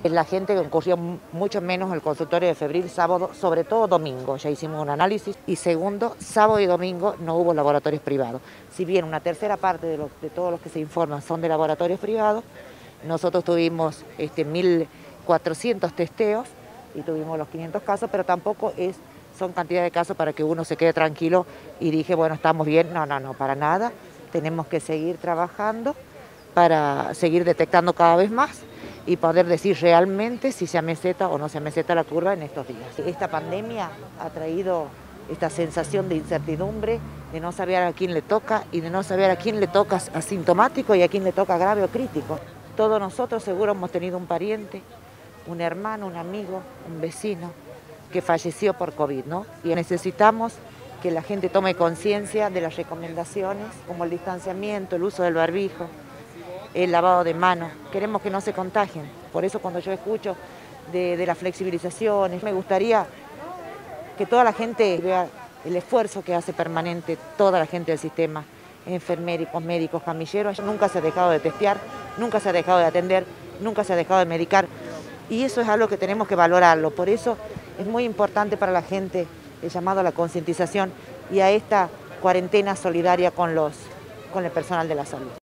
La gente concurrió mucho menos al consultorio de febril sábado, sobre todo domingo, ya hicimos un análisis. Y segundo, sábado y domingo no hubo laboratorios privados. Si bien una tercera parte de todos los que se informan son de laboratorios privados, nosotros tuvimos 1.400 testeos y tuvimos los 500 casos, pero tampoco son cantidad de casos para que uno se quede tranquilo y dije, bueno, estamos bien. No, para nada. Tenemos que seguir trabajando para seguir detectando cada vez más y poder decir realmente si se ameseta o no se ameseta la curva en estos días. Esta pandemia ha traído esta sensación de incertidumbre, de no saber a quién le toca y de no saber a quién le toca asintomático y a quién le toca grave o crítico. Todos nosotros seguro hemos tenido un pariente, un hermano, un amigo, un vecino que falleció por COVID, ¿no? Y necesitamos que la gente tome conciencia de las recomendaciones, como el distanciamiento, el uso del barbijo, el lavado de manos. Queremos que no se contagien. Por eso cuando yo escucho de las flexibilizaciones, me gustaría que toda la gente vea el esfuerzo que hace permanente toda la gente del sistema, enfermeros, médicos, camilleros. Nunca se ha dejado de testear, nunca se ha dejado de atender, nunca se ha dejado de medicar. Y eso es algo que tenemos que valorarlo. Por eso es muy importante para la gente el llamado a la concientización y a esta cuarentena solidaria con el personal de la salud.